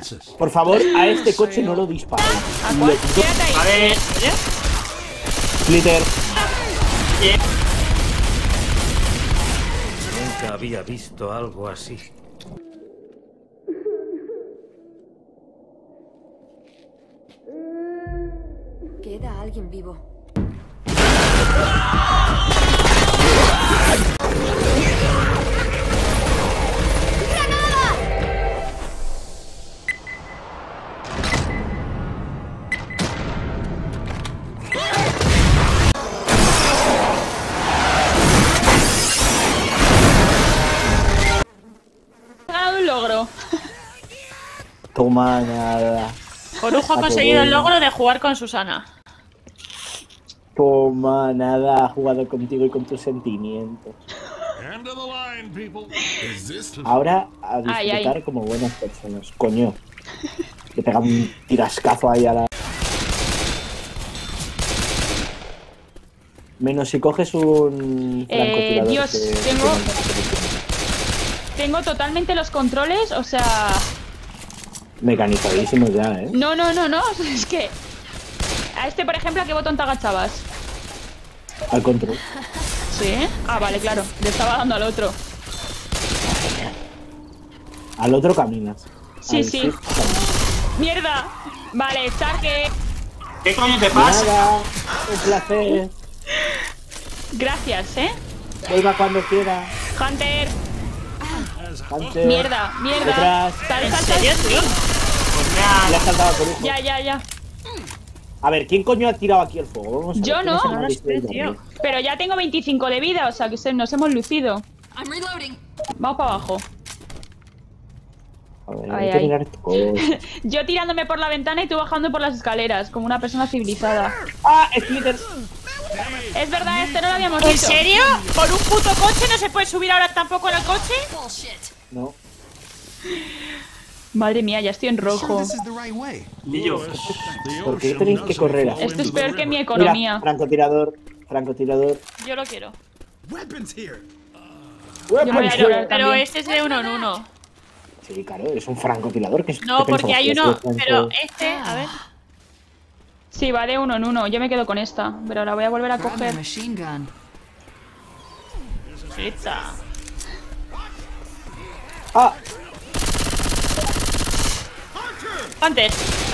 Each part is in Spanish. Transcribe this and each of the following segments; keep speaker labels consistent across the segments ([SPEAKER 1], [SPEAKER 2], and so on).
[SPEAKER 1] Por favor, a este coche no lo disparéis.
[SPEAKER 2] ¿A cuál? Quédate ahí.
[SPEAKER 3] A ver,
[SPEAKER 1] Splitter.
[SPEAKER 4] Nunca había visto algo así.
[SPEAKER 5] Queda alguien vivo.
[SPEAKER 2] He ganado un logro.
[SPEAKER 1] Toma nada.
[SPEAKER 2] Orujo ha conseguido el logro de jugar con Susana.
[SPEAKER 1] Toma nada. Ha jugado contigo y con tus sentimientos. Ahora a disfrutar como buenas personas. Coño. Le pega un tirascazo ahí a la... Menos si coges un francotirador.
[SPEAKER 2] Dios, tengo totalmente los controles, o sea...
[SPEAKER 1] Mecanizadísimos ya, ¿eh?
[SPEAKER 2] No, es que... A este, por ejemplo, ¿a qué botón te agachabas?
[SPEAKER 1] Al control.
[SPEAKER 2] ¿Sí? Ah, vale, claro. Le estaba dando al otro.
[SPEAKER 1] Al otro caminas.
[SPEAKER 2] Sí, sí. ¡Mierda! Vale, Starke.
[SPEAKER 3] ¿qué coño te pasa?
[SPEAKER 1] Nada, un placer.
[SPEAKER 2] Gracias, ¿eh?
[SPEAKER 1] Vuelva cuando quiera.
[SPEAKER 2] Hunter.
[SPEAKER 1] Hunter.
[SPEAKER 2] Mierda.
[SPEAKER 1] Detrás.
[SPEAKER 2] Sal.
[SPEAKER 1] Le ha saltado por eso.
[SPEAKER 2] Ya.
[SPEAKER 1] A ver, ¿quién coño ha tirado aquí el fuego? Vamos a ver,
[SPEAKER 2] Yo
[SPEAKER 1] ¿quién
[SPEAKER 2] no.
[SPEAKER 1] es el
[SPEAKER 2] No
[SPEAKER 1] más listo del
[SPEAKER 2] tío.
[SPEAKER 1] barrio?
[SPEAKER 2] Pero ya tengo 25 de vida, o sea que nos hemos lucido. Vamos para abajo.
[SPEAKER 1] A ver,
[SPEAKER 2] Ay,
[SPEAKER 1] hay que
[SPEAKER 2] ay.
[SPEAKER 1] mirar cosas.
[SPEAKER 2] Yo tirándome por la ventana y tú bajando por las escaleras, como una persona civilizada.
[SPEAKER 1] ¡Ah! Splitter.
[SPEAKER 2] Es verdad, este no lo habíamos
[SPEAKER 6] ¿En
[SPEAKER 2] visto.
[SPEAKER 6] serio? ¿Por un puto coche no se puede subir ahora tampoco en el coche?
[SPEAKER 1] No.
[SPEAKER 2] Madre mía, ya estoy en rojo.
[SPEAKER 3] Y yo.
[SPEAKER 1] ¿Por qué tenéis que correr así?
[SPEAKER 2] Esto es peor que mi
[SPEAKER 1] Mira,
[SPEAKER 2] economía.
[SPEAKER 1] francotirador.
[SPEAKER 6] Yo lo quiero.
[SPEAKER 2] Yo me voy a llorar
[SPEAKER 6] Pero
[SPEAKER 2] también.
[SPEAKER 6] este es de uno en uno.
[SPEAKER 1] Sí, claro, es un francotirador que es...
[SPEAKER 6] No,
[SPEAKER 1] ¿qué
[SPEAKER 6] porque
[SPEAKER 1] pensabas,
[SPEAKER 6] hay
[SPEAKER 1] que
[SPEAKER 6] uno.
[SPEAKER 1] es un
[SPEAKER 6] Pero
[SPEAKER 1] franco?
[SPEAKER 6] este, a ver.
[SPEAKER 2] Sí, va de uno en uno. Yo me quedo con esta, pero la voy a volver a coger.
[SPEAKER 6] Grita.
[SPEAKER 1] ¡Ah!
[SPEAKER 6] Hunter.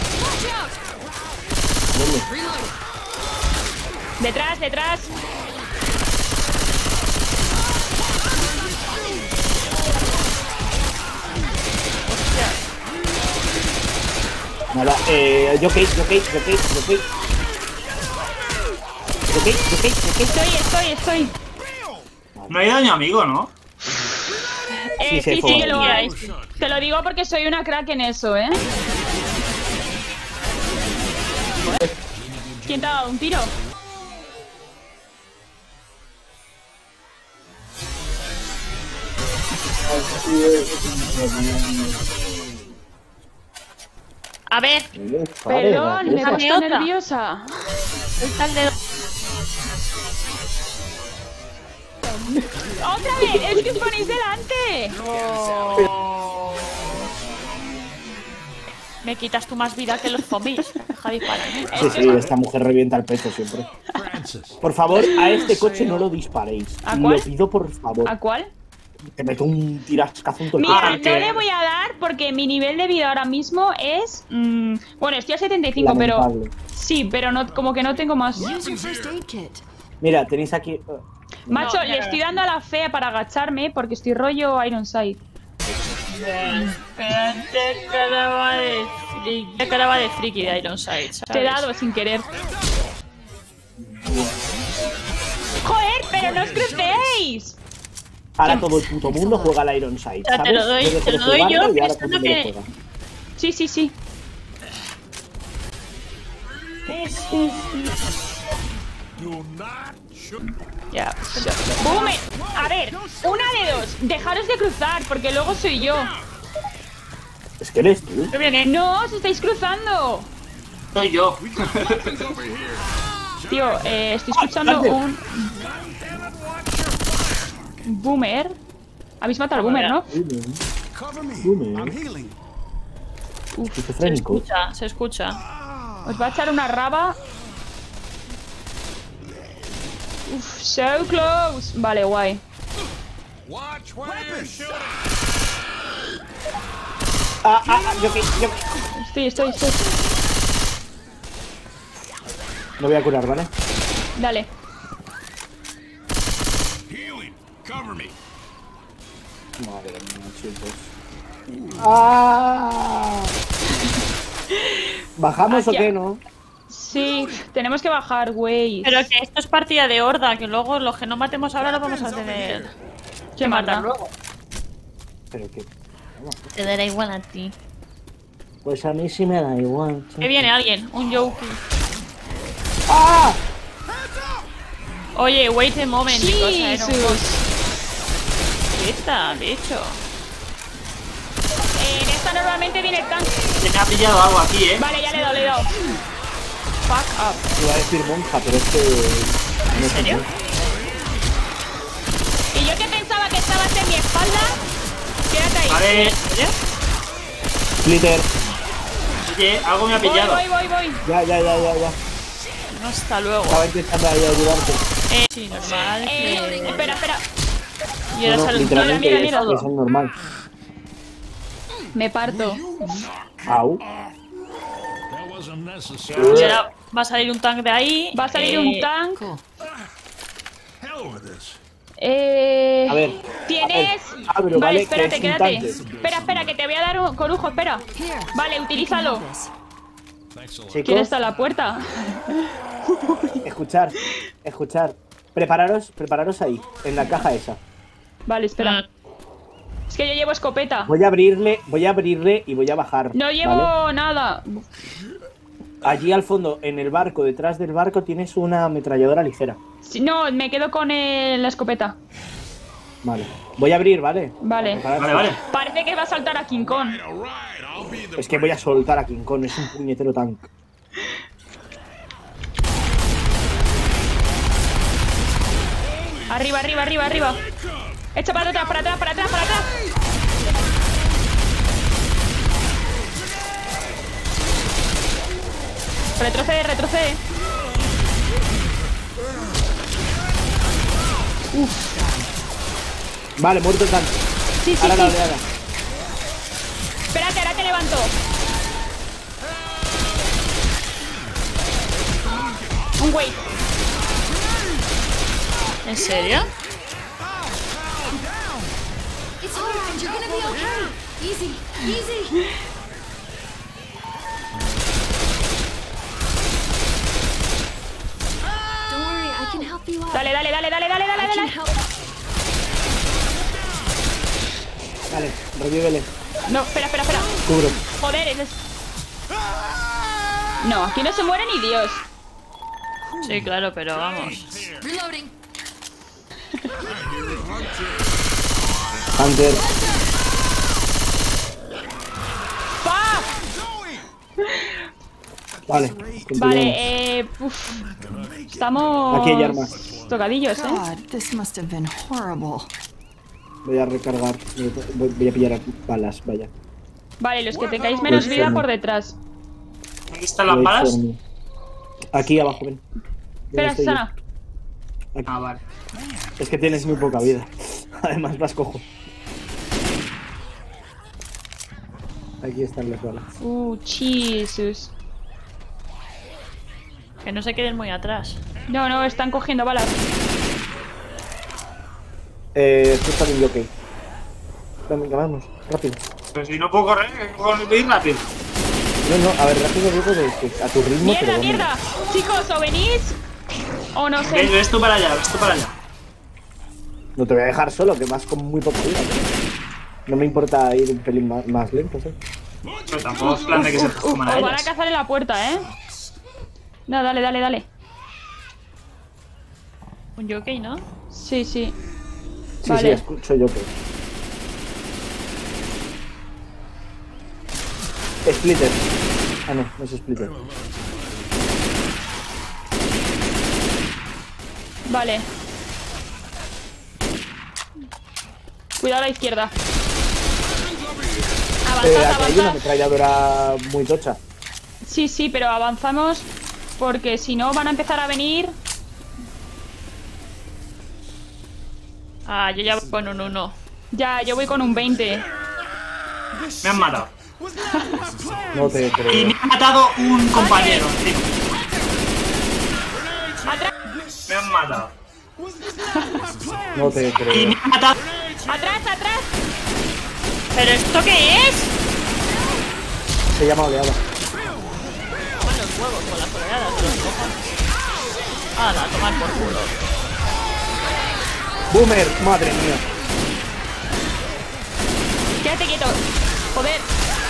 [SPEAKER 2] Detrás.
[SPEAKER 1] Nada, Jockey.
[SPEAKER 2] Estoy.
[SPEAKER 3] No hay daño amigo, ¿no?
[SPEAKER 1] Sí, se
[SPEAKER 2] Sí
[SPEAKER 1] fue.
[SPEAKER 2] que lo hay. Te lo digo porque soy una crack en eso, ¿eh? ¿Quién te ha dado un tiro?
[SPEAKER 6] A ver.
[SPEAKER 2] Perdón, me he
[SPEAKER 6] Dame
[SPEAKER 2] puesto
[SPEAKER 6] otra.
[SPEAKER 2] nerviosa.
[SPEAKER 6] Está el dedo.
[SPEAKER 2] ¡Otra vez! ¡Es que os ponéis delante!
[SPEAKER 6] Me quitas tú más vida que los zombies. Deja de disparar.
[SPEAKER 1] Sí, esta mujer revienta el pecho siempre. Por favor, a este coche no lo disparéis.
[SPEAKER 2] ¿A cuál?
[SPEAKER 1] Lo pido por favor.
[SPEAKER 2] ¿A cuál?
[SPEAKER 1] Te meto un tirascazo en tu
[SPEAKER 2] Mira,
[SPEAKER 1] cara.
[SPEAKER 2] no le voy a dar porque mi nivel de vida ahora mismo es... bueno, estoy a 75, pero...
[SPEAKER 1] Lamentable.
[SPEAKER 2] Sí, pero no, como que no tengo más.
[SPEAKER 1] Mira, tenéis aquí...
[SPEAKER 2] Macho,
[SPEAKER 6] No,
[SPEAKER 2] le estoy dando a la fea para agacharme porque estoy rollo Ironside.
[SPEAKER 6] Espérate, caraba de friki de Ironside, ¿sabes?
[SPEAKER 2] Te he dado sin querer. ¡Joder, pero no os crucéis!
[SPEAKER 1] Ahora todo el puto mundo juega al Ironside,
[SPEAKER 6] Ya,
[SPEAKER 1] ¿sabes?
[SPEAKER 6] te lo doy
[SPEAKER 1] Debe ser
[SPEAKER 6] yo,
[SPEAKER 1] jugarlo y ahora todo el
[SPEAKER 6] pensando
[SPEAKER 1] mundo lo
[SPEAKER 6] que-
[SPEAKER 1] juega.
[SPEAKER 2] Sí.
[SPEAKER 6] Ya.
[SPEAKER 2] ¡Boomer! A ver, una de dos. Dejaros de cruzar porque luego soy yo.
[SPEAKER 1] Es que eres tú.
[SPEAKER 6] ¿Qué viene?
[SPEAKER 2] ¡No, os estáis cruzando!
[SPEAKER 3] Soy yo.
[SPEAKER 2] Tío, estoy escuchando un... Boomer. Habéis matado al Boomer, ¿no?
[SPEAKER 1] Dime.
[SPEAKER 2] Uf,
[SPEAKER 6] Se
[SPEAKER 1] Esquizofrénico.
[SPEAKER 6] escucha, se escucha.
[SPEAKER 2] os va a echar una raba. Uf, so close. Vale, guay. Estoy.
[SPEAKER 1] Me voy a curar, ¿vale?
[SPEAKER 2] Dale.
[SPEAKER 1] Madre mía, chicos. ¡Ah! ¿Bajamos o
[SPEAKER 2] Aquí-
[SPEAKER 1] qué, no?
[SPEAKER 2] Sí, tenemos que bajar, güey.
[SPEAKER 6] Pero que esto es partida de horda, que luego los que no matemos ahora lo vamos a tener que matar luego.
[SPEAKER 1] Pero que...
[SPEAKER 6] Te dará igual a ti.
[SPEAKER 1] Pues a mí sí me da igual.
[SPEAKER 6] Que viene alguien, un Yoki.
[SPEAKER 1] ¡Ah!
[SPEAKER 6] Oye, wait a moment, because I don't want-
[SPEAKER 2] Jesus.
[SPEAKER 6] ¿Qué está, bicho?
[SPEAKER 2] En esta normalmente viene el tanque.
[SPEAKER 3] Se me ha pillado algo aquí,
[SPEAKER 2] Vale, ya le he dado. Fuck up.
[SPEAKER 1] Iba a decir monja, pero es que...
[SPEAKER 6] ¿En serio?
[SPEAKER 2] Y yo que pensaba que estabas en mi espalda. Quédate ahí.
[SPEAKER 3] Vale.
[SPEAKER 6] ¿En serio?
[SPEAKER 1] Splitter.
[SPEAKER 3] Oye, algo me ha pillado.
[SPEAKER 2] Voy.
[SPEAKER 1] Ya.
[SPEAKER 6] No, hasta luego.
[SPEAKER 1] Estaba intentando ahí ayudarte.
[SPEAKER 6] Sí, normal.
[SPEAKER 2] Espera.
[SPEAKER 6] Y ahora sale
[SPEAKER 1] literalmente
[SPEAKER 2] mira.
[SPEAKER 1] es normal.
[SPEAKER 2] Me parto.
[SPEAKER 1] Au.
[SPEAKER 6] Y ahora va a salir un tank de ahí.
[SPEAKER 2] Va a salir un tank.
[SPEAKER 1] A ver.
[SPEAKER 2] Tienes.
[SPEAKER 1] Abro,
[SPEAKER 2] Vale,
[SPEAKER 1] ¿vale?
[SPEAKER 2] espérate,
[SPEAKER 1] Que es un
[SPEAKER 2] quédate.
[SPEAKER 1] tanque.
[SPEAKER 2] Espera, que te voy a dar un corujo, espera. Vale, utilízalo. ¿Quién
[SPEAKER 1] Chicos,
[SPEAKER 2] está a la puerta?
[SPEAKER 1] escuchar. Prepararos ahí, en la caja esa.
[SPEAKER 2] Vale, espera. Es que yo llevo escopeta.
[SPEAKER 1] Voy a abrirle y voy a bajar.
[SPEAKER 2] No llevo
[SPEAKER 1] ¿vale?
[SPEAKER 2] nada.
[SPEAKER 1] Allí al fondo, en el barco, detrás del barco, tienes una ametralladora ligera.
[SPEAKER 2] No, me quedo con la escopeta.
[SPEAKER 1] Vale. Voy a abrir, ¿vale?
[SPEAKER 2] Vale.
[SPEAKER 3] Vale.
[SPEAKER 2] Parece que va a saltar a King Kong.
[SPEAKER 1] Es que voy a soltar a King Kong, es un puñetero tank.
[SPEAKER 2] Arriba. Echa para atrás. Retrocede.
[SPEAKER 1] Vale, muerto el tank.
[SPEAKER 2] Sí.
[SPEAKER 1] Ahora la oleada.
[SPEAKER 2] Espérate, ahora te levanto. Un wait.
[SPEAKER 6] ¿En serio?
[SPEAKER 5] It's alright, you're gonna be okay. Easy. Don't worry, I can help you out.
[SPEAKER 2] Dale.
[SPEAKER 5] I can help.
[SPEAKER 1] Vale, revívele.
[SPEAKER 2] No, espera.
[SPEAKER 1] Cubro.
[SPEAKER 2] Joder, No, aquí no se muere ni Dios.
[SPEAKER 6] Sí, claro, pero vamos.
[SPEAKER 5] Reloading.
[SPEAKER 1] Hunter.
[SPEAKER 2] ¡Fuck!
[SPEAKER 1] Vale.
[SPEAKER 2] Vale, estamos...
[SPEAKER 1] Aquí hay armas.
[SPEAKER 2] Tocadillos,
[SPEAKER 7] God, this must have been horrible.
[SPEAKER 1] Voy a recargar. Voy a pillar balas, vaya.
[SPEAKER 2] Vale, los que tengáis menos vida por detrás.
[SPEAKER 3] Aquí están las balas.
[SPEAKER 1] Aquí abajo, ven.
[SPEAKER 2] Espera, Susana.
[SPEAKER 1] Aquí.
[SPEAKER 3] Ah, vale.
[SPEAKER 1] Es que tienes muy poca vida. Además las cojo. Aquí están las balas.
[SPEAKER 2] Jesus.
[SPEAKER 6] Que no se queden muy atrás.
[SPEAKER 2] No, están cogiendo balas.
[SPEAKER 1] Esto está bien, ok. Venga, vamos, rápido.
[SPEAKER 3] Pero si no puedo correr, ir rápido.
[SPEAKER 1] No, a ver, rápido, digo a tu ritmo. pero bueno.
[SPEAKER 2] ¡Mierda! Chicos, o venís o no sé.
[SPEAKER 3] Ves tú para allá,
[SPEAKER 1] No te voy a dejar solo, que vas con muy poca vida. No me importa ir un pelín más lento, ¿sí?
[SPEAKER 3] Pero tampoco es plan de que se coman a
[SPEAKER 2] Os van a
[SPEAKER 3] ellas.
[SPEAKER 2] cazar en la puerta, ¿eh? No, dale.
[SPEAKER 6] Un jockey, ¿no?
[SPEAKER 2] Sí.
[SPEAKER 1] Sí,
[SPEAKER 2] Vale.
[SPEAKER 1] sí, escucho yo, pero... Splitter. Ah, no es Splitter.
[SPEAKER 2] Vale. Cuidado a la izquierda. Avanzad,
[SPEAKER 1] Aquí hay una
[SPEAKER 2] avanzad.
[SPEAKER 1] ametralladora muy tocha.
[SPEAKER 2] Sí, sí, pero avanzamos porque si no van a empezar a venir.
[SPEAKER 6] Ah, yo ya voy con un 1.
[SPEAKER 2] Ya, yo voy con un 20.
[SPEAKER 3] Me han matado.
[SPEAKER 1] No te
[SPEAKER 3] Y
[SPEAKER 1] creo.
[SPEAKER 3] me ha matado un compañero, tío.
[SPEAKER 2] ¡Atrás!
[SPEAKER 3] Me han matado.
[SPEAKER 1] No te
[SPEAKER 3] Y
[SPEAKER 1] creo.
[SPEAKER 3] me han matado.
[SPEAKER 2] ¡Atrás, atrás!
[SPEAKER 6] ¿Pero esto qué es?
[SPEAKER 1] Se llama oleada.
[SPEAKER 6] Con los huevos, con las oleadas de los cojones. ¡Hala, tomar por culo!
[SPEAKER 1] Boomer, madre mía.
[SPEAKER 2] Quédate quieto. Joder.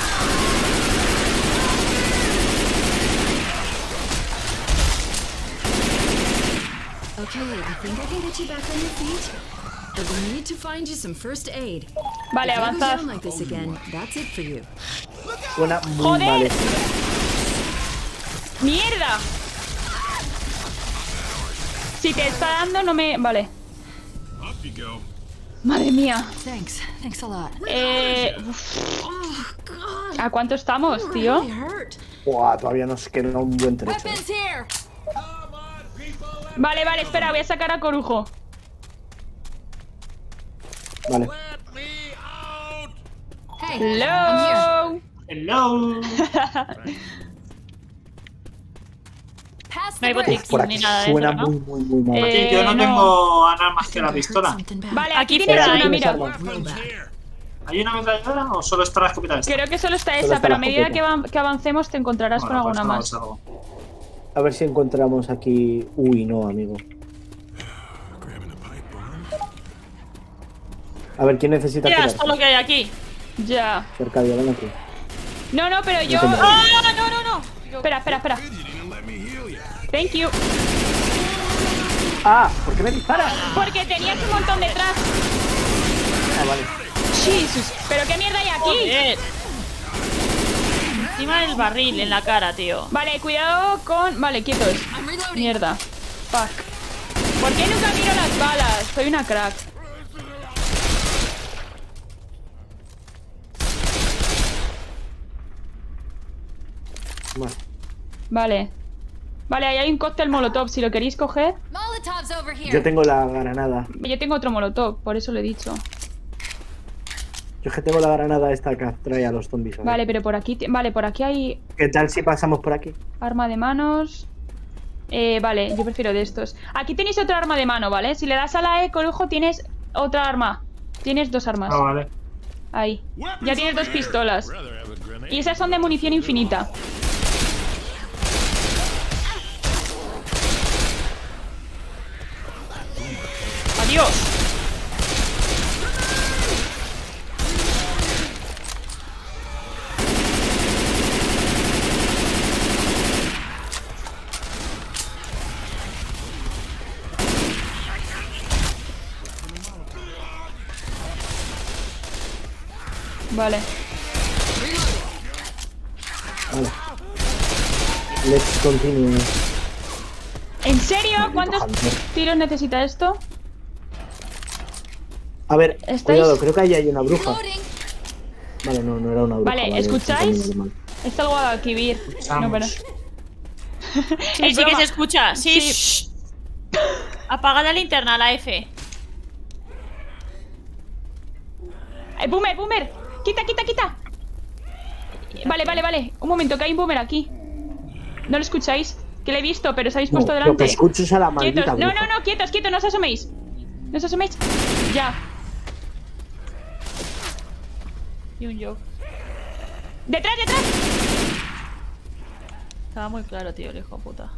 [SPEAKER 5] Okay, I think I can get you back on your feet. But we need to find you some first aid.
[SPEAKER 2] Vale,
[SPEAKER 5] If you go
[SPEAKER 2] avanzad.
[SPEAKER 5] down like this again, that's it for you.
[SPEAKER 1] Suena muy
[SPEAKER 2] ¡Joder!
[SPEAKER 1] mal.
[SPEAKER 2] ¡Mierda! Si te está dando, no me... Vale. Madre mía.
[SPEAKER 7] Thanks. Thanks a lot.
[SPEAKER 5] Oh, God.
[SPEAKER 2] ¿A cuánto estamos, tío?
[SPEAKER 5] Really hurt.
[SPEAKER 1] Buah, todavía nos queda un buen trecho.
[SPEAKER 5] Weapons here.
[SPEAKER 2] Vale, vale, espera, voy a sacar a Corujo.
[SPEAKER 1] Vale.
[SPEAKER 5] Hey, I'm here.
[SPEAKER 2] ¡Hello!
[SPEAKER 3] Hello.
[SPEAKER 5] Pass
[SPEAKER 6] No hay
[SPEAKER 5] the
[SPEAKER 6] botiquín
[SPEAKER 1] Por
[SPEAKER 6] ni
[SPEAKER 1] aquí
[SPEAKER 6] nada de
[SPEAKER 1] suena
[SPEAKER 6] eso, ¿no?
[SPEAKER 1] muy mal.
[SPEAKER 2] Eh,
[SPEAKER 3] Sí, yo no
[SPEAKER 2] no.
[SPEAKER 3] tengo armas más que la
[SPEAKER 5] Heard
[SPEAKER 3] pistola.
[SPEAKER 5] something bad.
[SPEAKER 2] Vale,
[SPEAKER 6] Aquí
[SPEAKER 2] aquí tienes
[SPEAKER 6] fuera
[SPEAKER 2] una,
[SPEAKER 6] hay
[SPEAKER 2] mira.
[SPEAKER 1] armas.
[SPEAKER 3] ¿Hay una ametralladora o solo está la escopeta esta?
[SPEAKER 2] Creo que solo está
[SPEAKER 1] Solo
[SPEAKER 2] esa,
[SPEAKER 1] está
[SPEAKER 2] pero
[SPEAKER 1] la
[SPEAKER 2] a medida
[SPEAKER 1] escopeta.
[SPEAKER 2] que avancemos te encontrarás con
[SPEAKER 3] Bueno,
[SPEAKER 2] alguna
[SPEAKER 3] pues
[SPEAKER 2] más.
[SPEAKER 3] algo.
[SPEAKER 1] A ver si encontramos aquí... Uy, no, amigo. A ver, ¿quién necesita
[SPEAKER 6] Mira,
[SPEAKER 1] tirar?
[SPEAKER 6] esto es lo que hay aquí.
[SPEAKER 2] Ya.
[SPEAKER 1] Cercadio, ven aquí.
[SPEAKER 2] No, no, pero yo...
[SPEAKER 1] tengo.
[SPEAKER 6] ¡Ah, no, no, no!
[SPEAKER 2] Espera, espera, espera. Thank you.
[SPEAKER 1] ¡Ah! ¿Por qué me disparas?
[SPEAKER 2] Porque tenías un montón detrás.
[SPEAKER 1] Ah, vale.
[SPEAKER 2] Jesus. ¿Pero qué mierda hay aquí?
[SPEAKER 6] Joder. Encima del barril, en la cara, tío.
[SPEAKER 2] Vale, cuidado con... Vale, quietos.
[SPEAKER 5] I'm reloading.
[SPEAKER 2] Mierda. Fuck. ¿Por qué nunca miro las balas? Soy una crack.
[SPEAKER 1] Vale.
[SPEAKER 2] Vale. Vale, ahí hay un cóctel molotov. Si lo queréis coger...
[SPEAKER 5] Molotovs over here.
[SPEAKER 1] Yo tengo la granada.
[SPEAKER 2] Yo tengo otro molotov, por eso lo he dicho.
[SPEAKER 1] Yo es que tengo la granada esta que atrae a los zombies. ¿sabes?
[SPEAKER 2] Vale, pero por aquí... Vale, por aquí hay
[SPEAKER 1] ¿Qué tal si pasamos por aquí?
[SPEAKER 2] arma de manos... vale, yo prefiero de estos. Aquí tenéis otra arma de mano, ¿vale? Si le das a la E, Corujo, tienes otra arma. Tienes dos armas.
[SPEAKER 3] Ah, vale.
[SPEAKER 2] Ahí. Ya tienes dos pistolas. Y esas son de munición infinita.
[SPEAKER 6] ¡Adiós!
[SPEAKER 2] Vale.
[SPEAKER 1] Vale. Let's continue.
[SPEAKER 2] ¿En serio? ¿Cuántos
[SPEAKER 1] Hunter.
[SPEAKER 2] tiros necesita esto?
[SPEAKER 1] A ver,
[SPEAKER 2] ¿Estáis?
[SPEAKER 1] cuidado, creo que ahí hay una bruja.
[SPEAKER 5] Reloading.
[SPEAKER 1] Vale, no, no era una bruja.
[SPEAKER 2] Vale, ¿escucháis?
[SPEAKER 1] es un camino
[SPEAKER 2] Está el Guadalquivir. No,
[SPEAKER 3] Escuchamos.
[SPEAKER 2] pero...
[SPEAKER 6] Sí,
[SPEAKER 2] Es
[SPEAKER 6] sí que
[SPEAKER 2] broma.
[SPEAKER 6] se escucha. Sí,
[SPEAKER 2] Sí.
[SPEAKER 6] shh. Apaga la linterna, la F.
[SPEAKER 2] Boomer, boomer. Quita, quita, quita. Vale, vale, vale. Un momento, que hay un boomer aquí. ¿No lo escucháis? Que lo he visto, pero os habéis puesto
[SPEAKER 1] Lo que
[SPEAKER 2] delante.
[SPEAKER 1] escucho es a la maldita
[SPEAKER 2] Quietos. No,
[SPEAKER 1] bruja.
[SPEAKER 2] no, no, quietos, quietos, no os asoméis. No os asoméis. Ya.
[SPEAKER 6] Y un yo.
[SPEAKER 2] ¡Detrás, detrás!
[SPEAKER 6] Estaba muy claro, tío, el hijo de puta.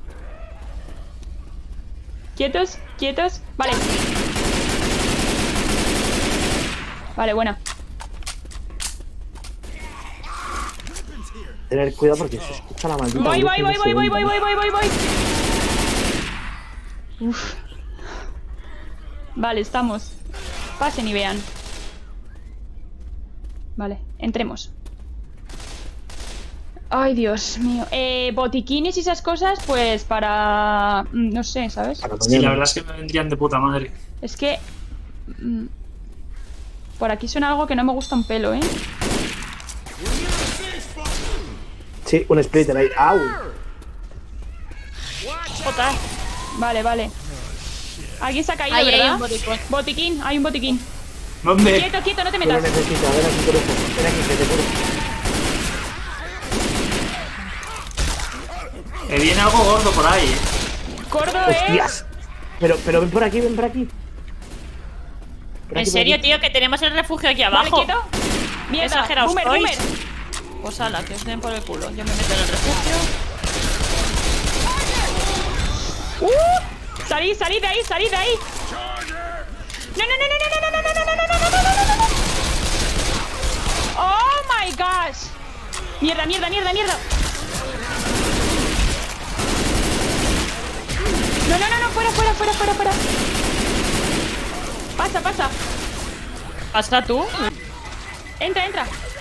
[SPEAKER 2] Quietos, quietos. Vale. Vale, buena.
[SPEAKER 1] Tener cuidado porque se escucha la maldita
[SPEAKER 2] Voy,
[SPEAKER 1] bruja
[SPEAKER 2] voy,
[SPEAKER 1] y no
[SPEAKER 2] voy,
[SPEAKER 1] se
[SPEAKER 2] voy, voy,
[SPEAKER 1] oye.
[SPEAKER 2] voy, voy, voy, voy, voy. Uf. Vale, estamos. Pasen y vean. Vale, entremos. Ay, Dios mío. Botiquines y esas cosas, pues para... No sé, ¿sabes?
[SPEAKER 1] Para
[SPEAKER 3] Sí,
[SPEAKER 1] mañana.
[SPEAKER 3] la verdad es que me vendrían de puta madre.
[SPEAKER 2] Es que... Por aquí suena algo que no me gusta un pelo, ¿eh?
[SPEAKER 1] Sí, un splitter ahí. ¡Au!
[SPEAKER 6] Jota.
[SPEAKER 2] Vale, vale. Alguien se ha caído,
[SPEAKER 6] Ahí hay
[SPEAKER 2] ¿verdad?
[SPEAKER 6] un boticón.
[SPEAKER 2] Botiquín, hay un botiquín.
[SPEAKER 3] ¿Dónde?
[SPEAKER 2] Quieto, quieto, no te
[SPEAKER 1] Yo lo
[SPEAKER 2] metas.
[SPEAKER 1] necesito, ven aquí por eso. Ven aquí, que te curo.
[SPEAKER 3] Que viene algo gordo por ahí,
[SPEAKER 2] Gordo,
[SPEAKER 1] ¡Hostias! Pero ven por aquí, ven por aquí. Por
[SPEAKER 6] En
[SPEAKER 1] aquí, por
[SPEAKER 6] serio,
[SPEAKER 1] aquí.
[SPEAKER 6] tío, que tenemos el refugio aquí
[SPEAKER 2] Vale,
[SPEAKER 6] abajo.
[SPEAKER 2] quieto. Mierda,
[SPEAKER 6] Exageraos
[SPEAKER 2] boomer,
[SPEAKER 6] sois.
[SPEAKER 2] boomer.
[SPEAKER 6] Pues ala, que os den por el culo. Yo me meto en el refugio.
[SPEAKER 2] Salid, salid de ahí, salid de ahí. No, no, no, no, no, no, no, no, no, no, no, no, no, no, no. Oh my gosh. Mierda, mierda, mierda, mierda. No, no, no, no, fuera, fuera, fuera, fuera, fuera. Pasa, pasa.
[SPEAKER 6] Pasa tú.
[SPEAKER 2] Entra, entra.